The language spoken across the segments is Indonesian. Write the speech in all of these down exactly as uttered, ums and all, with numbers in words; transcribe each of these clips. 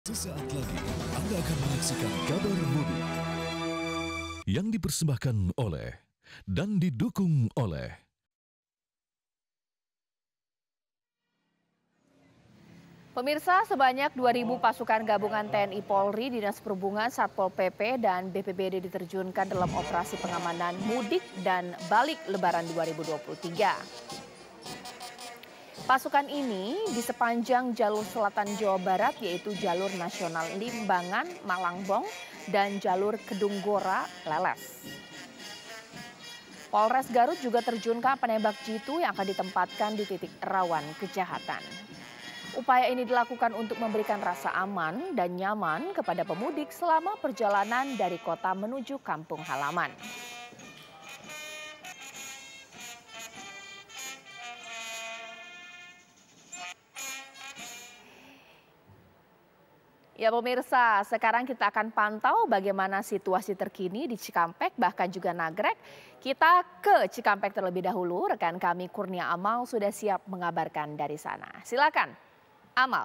Sesaat lagi Anda akan menyaksikan kabar mudik yang dipersembahkan oleh dan didukung oleh Pemirsa, sebanyak dua ribu pasukan gabungan T N I Polri, Dinas Perhubungan, Satpol P P, dan B P B D diterjunkan dalam operasi pengamanan mudik dan balik Lebaran dua ribu dua puluh tiga. Pasukan ini di sepanjang jalur selatan Jawa Barat, yaitu jalur nasional Limbangan, Malangbong, dan jalur Kedunggora, Leles. Polres Garut juga terjunkan penembak jitu yang akan ditempatkan di titik rawan kejahatan. Upaya ini dilakukan untuk memberikan rasa aman dan nyaman kepada pemudik selama perjalanan dari kota menuju kampung halaman. Ya pemirsa, sekarang kita akan pantau bagaimana situasi terkini di Cikampek bahkan juga Nagrek. Kita ke Cikampek terlebih dahulu, rekan kami Kurnia Amal sudah siap mengabarkan dari sana. Silakan, Amal.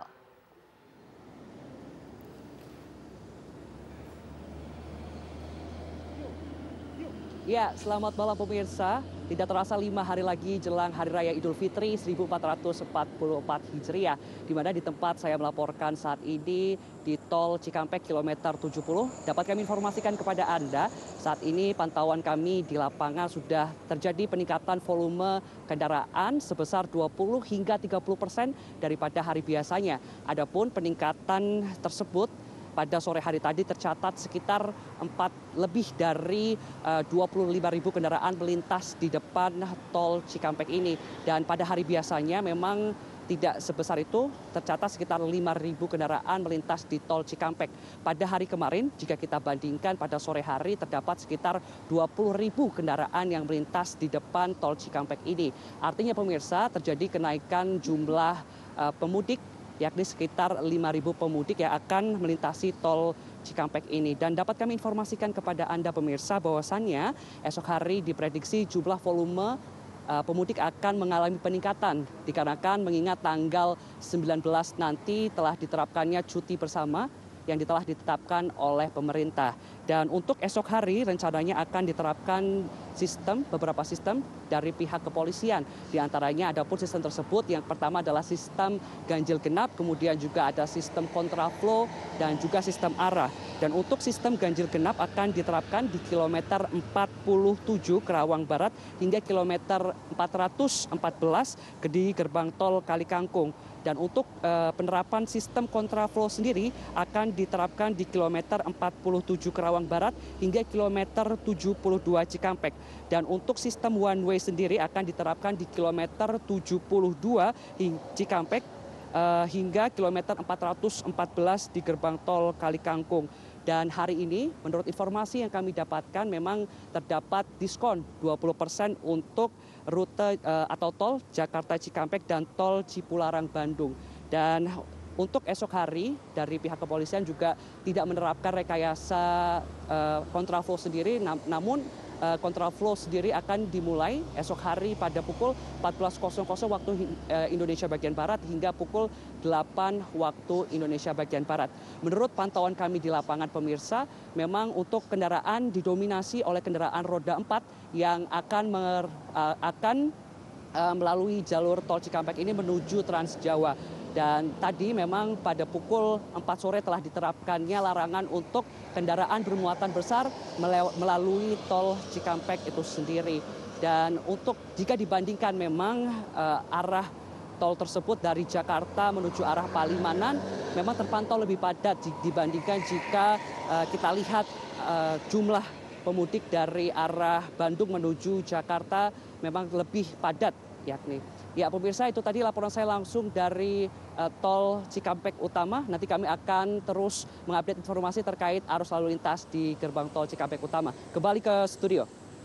Ya, selamat malam pemirsa. Tidak terasa lima hari lagi jelang Hari Raya Idul Fitri seribu empat ratus empat puluh empat Hijriah, di mana di tempat saya melaporkan saat ini di tol Cikampek kilometer tujuh puluh. Dapat kami informasikan kepada Anda, saat ini pantauan kami di lapangan sudah terjadi peningkatan volume kendaraan sebesar dua puluh hingga tiga puluh persen daripada hari biasanya. Adapun peningkatan tersebut pada sore hari tadi tercatat sekitar empat lebih dari uh, dua puluh lima ribu kendaraan melintas di depan tol Cikampek ini. Dan pada hari biasanya memang tidak sebesar itu, tercatat sekitar lima ribu kendaraan melintas di tol Cikampek. Pada hari kemarin jika kita bandingkan pada sore hari terdapat sekitar dua puluh ribu kendaraan yang melintas di depan tol Cikampek ini. Artinya pemirsa, terjadi kenaikan jumlah uh, pemudik, yakni sekitar lima ribu pemudik yang akan melintasi tol Cikampek ini. Dan dapat kami informasikan kepada Anda pemirsa bahwasannya esok hari diprediksi jumlah volume uh, pemudik akan mengalami peningkatan dikarenakan mengingat tanggal sembilan belas nanti telah diterapkannya cuti bersama yang telah ditetapkan oleh pemerintah. Dan untuk esok hari rencananya akan diterapkan sistem, beberapa sistem dari pihak kepolisian. Di antaranya ada pun sistem tersebut, yang pertama adalah sistem ganjil genap, kemudian juga ada sistem kontraflow dan juga sistem arah. Dan untuk sistem ganjil genap akan diterapkan di kilometer empat puluh tujuh Kerawang Barat hingga kilometer empat ratus empat belas di gerbang tol Kalikangkung. Dan untuk uh, penerapan sistem kontraflow sendiri akan diterapkan di kilometer empat puluh tujuh Kerawang Barat hingga kilometer tujuh puluh dua Cikampek. Dan untuk sistem one way sendiri akan diterapkan di kilometer tujuh puluh dua Cikampek uh, hingga kilometer empat ratus empat belas di gerbang tol Kalikangkung. Dan hari ini menurut informasi yang kami dapatkan memang terdapat diskon dua puluh persen untuk rute uh, atau tol Jakarta Cikampek dan tol Cipularang Bandung. Dan untuk esok hari dari pihak kepolisian juga tidak menerapkan rekayasa uh, kontraflow sendiri, nam namun uh, kontraflow sendiri akan dimulai esok hari pada pukul empat belas waktu uh, Indonesia bagian Barat hingga pukul delapan waktu Indonesia bagian Barat. Menurut pantauan kami di lapangan pemirsa, memang untuk kendaraan didominasi oleh kendaraan roda empat yang akan mer, uh, akan uh, melalui jalur tol Cikampek ini menuju Trans Jawa. Dan tadi memang pada pukul empat sore telah diterapkannya larangan untuk kendaraan bermuatan besar melalui tol Cikampek itu sendiri. Dan untuk jika dibandingkan memang uh, arah tol tersebut dari Jakarta menuju arah Palimanan memang terpantau lebih padat dibandingkan jika uh, kita lihat uh, jumlah pemudik dari arah Bandung menuju Jakarta memang lebih padat yakni. Ya pemirsa, itu tadi laporan saya langsung dari uh, tol Cikampek Utama. Nanti kami akan terus mengupdate informasi terkait arus lalu lintas di gerbang tol Cikampek Utama. Kembali ke studio.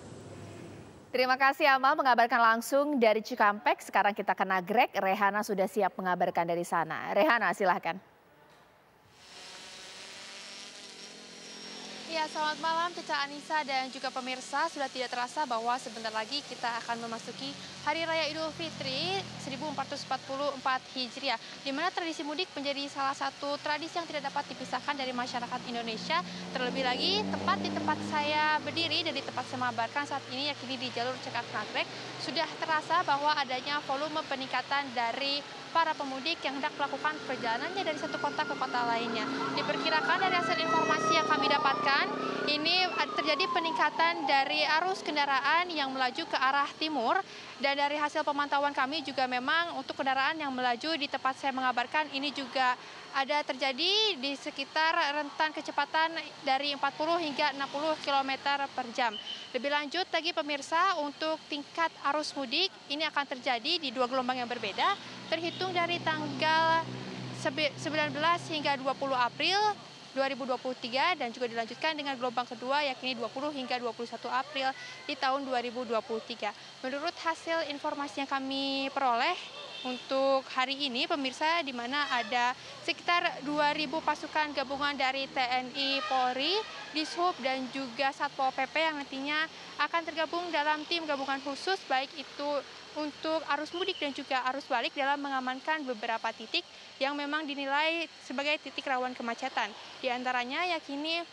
Terima kasih Amal mengabarkan langsung dari Cikampek. Sekarang kita ke Nagrek. Rehana sudah siap mengabarkan dari sana. Rehana silahkan. Ya, selamat malam Caca Anissa dan juga pemirsa. Sudah tidak terasa bahwa sebentar lagi kita akan memasuki Hari Raya Idul Fitri seribu empat ratus empat puluh empat Hijriah, di mana tradisi mudik menjadi salah satu tradisi yang tidak dapat dipisahkan dari masyarakat Indonesia. Terlebih lagi, tepat di tempat saya berdiri dan di tempat saya mengabarkan saat ini, yakni di jalur Cekak Nagrek, sudah terasa bahwa adanya volume peningkatan dari para pemudik yang hendak melakukan perjalanannya dari satu kota ke kota lainnya. Diperkirakan dari hasil informasi yang kami dapatkan, ini terjadi peningkatan dari arus kendaraan yang melaju ke arah timur, dan dari hasil pemantauan kami juga memang untuk kendaraan yang melaju di tempat saya mengabarkan ini juga ada terjadi di sekitar rentan kecepatan dari empat puluh hingga enam puluh kilometer per jam. Lebih lanjut lagi pemirsa, untuk tingkat arus mudik ini akan terjadi di dua gelombang yang berbeda, terhitung dari tanggal sembilan belas hingga dua puluh April dua ribu dua puluh tiga dan juga dilanjutkan dengan gelombang kedua yakni dua puluh hingga dua puluh satu April di tahun dua ribu dua puluh tiga. Menurut hasil informasi yang kami peroleh untuk hari ini pemirsa, di mana ada sekitar dua ribu pasukan gabungan dari T N I, Polri, Dishub dan juga Satpol P P yang nantinya akan tergabung dalam tim gabungan khusus baik itu untuk arus mudik dan juga arus balik dalam mengamankan beberapa titik yang memang dinilai sebagai titik rawan kemacetan. Di antaranya yakni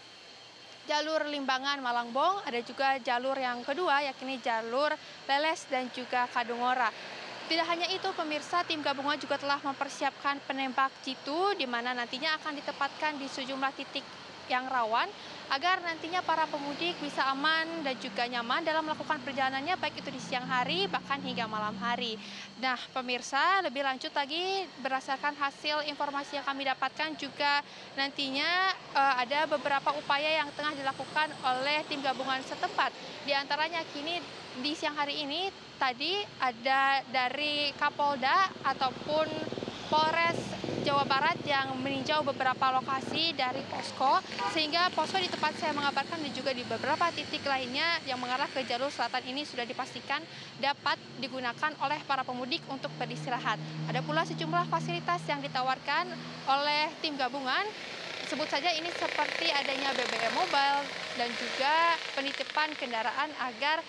jalur Limbangan Malangbong, ada juga jalur yang kedua yakni jalur Leles dan juga Kadungora. Tidak hanya itu pemirsa, tim gabungan juga telah mempersiapkan penembak jitu di mana nantinya akan ditempatkan di sejumlah titik yang rawan agar nantinya para pemudik bisa aman dan juga nyaman dalam melakukan perjalanannya baik itu di siang hari bahkan hingga malam hari. Nah pemirsa, lebih lanjut lagi berdasarkan hasil informasi yang kami dapatkan juga nantinya uh, ada beberapa upaya yang tengah dilakukan oleh tim gabungan setempat. Di antaranya kini di siang hari ini tadi ada dari Kapolda ataupun Polres Jawa Barat yang meninjau beberapa lokasi dari posko, sehingga posko di tempat saya mengabarkan dan juga di beberapa titik lainnya yang mengarah ke jalur selatan ini sudah dipastikan dapat digunakan oleh para pemudik untuk beristirahat. Ada pula sejumlah fasilitas yang ditawarkan oleh tim gabungan, sebut saja ini seperti adanya B B M mobile dan juga penitipan kendaraan agar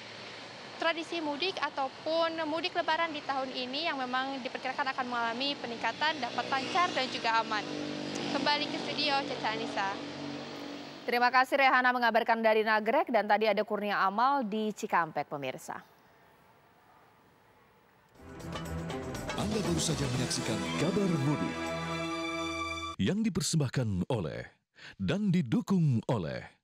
tradisi mudik ataupun mudik lebaran di tahun ini yang memang diperkirakan akan mengalami peningkatan dapat lancar dan juga aman. Kembali ke studio, Caca Anissa. Terima kasih Rehana mengabarkan dari Nagrek, dan tadi ada Kurnia Amal di Cikampek pemirsa. Anda baru saja menyaksikan Kabar Mudik yang dipersembahkan oleh dan didukung oleh